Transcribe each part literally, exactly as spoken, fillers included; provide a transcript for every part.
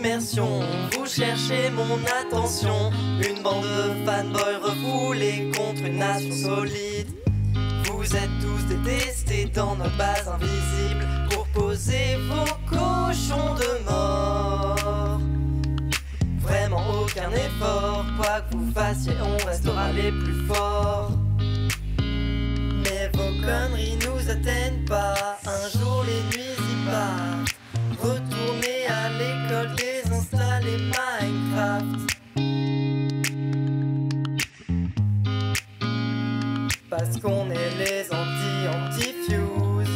immersion. Vous cherchez mon attention, une bande de fanboys refoulés contre une nation solide. Vous êtes tous détestés dans notre base invisible pour poser vos cochons de mort. Vraiment aucun effort, quoi que vous fassiez, on restera les plus forts. Mais vos conneries nous atteignent pas, un jour les nuits y partent. Retournez à l'école, désinstaller Minecraft. Parce qu'on est les anti-anti-fuse.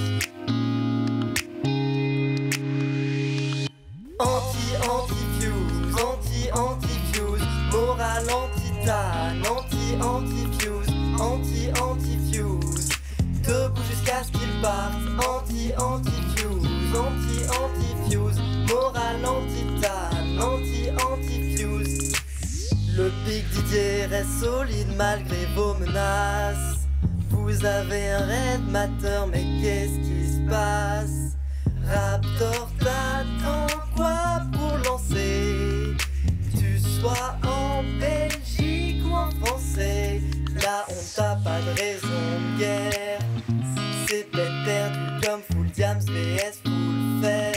Anti-anti-fuse, anti-anti-fuse, morale anti-tan, anti-anti-fuse, anti-anti-fuse. Debout jusqu'à ce qu'ils partent, anti-anti-fuse, anti-anti-fuse, morale anti-tan, anti-anti-fuse. Le Big Didier reste solide malgré vos menaces. Vous avez un raid matter, mais qu'est-ce qui se passe? Raptor, t'attends quoi pour lancer? Tu sois en Belgique ou en français, là on t'a pas de raison de guerre. C'est peine perdue comme Full Diams vs Full Fer.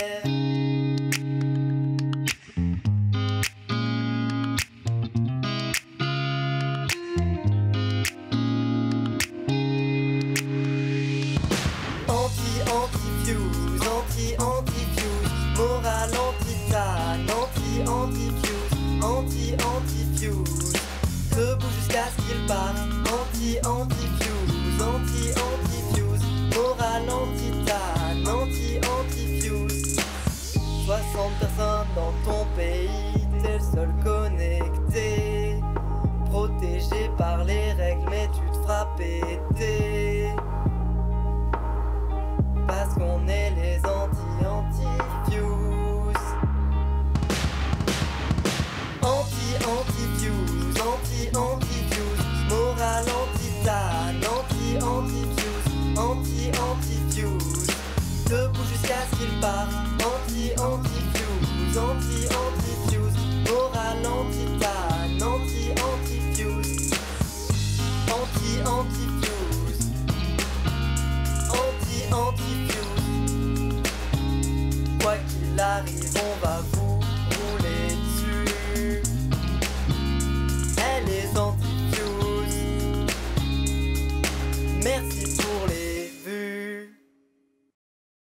Anti-anti-fuse, anti-anti-fuse, morale anti-tan, anti-anti-fuse, anti-anti-fuse. Debout jusqu'à ce qu'il parte, anti-anti-fuse, anti-anti-fuse, morale anti-tan, anti-anti-fuse. soixante personnes dans ton pays, t'es le seul connecté, protégé par les règles mais tu te feras péter. Parce qu'on est les anti-anti-fuse. Anti-anti-fuse, anti-anti-fuse, morale anti-tan, anti-anti-fuse, anti-anti-fuse. Debout jusqu'à ce qu'il parte, anti-anti-fuse, anti-anti-fuse, morale anti-tan, anti-anti-fuse, anti-anti-fuse, anti-anti-fuse. Quoi qu'il arrive, on va vous rouler dessus. Elle est anti-fuse. Merci pour les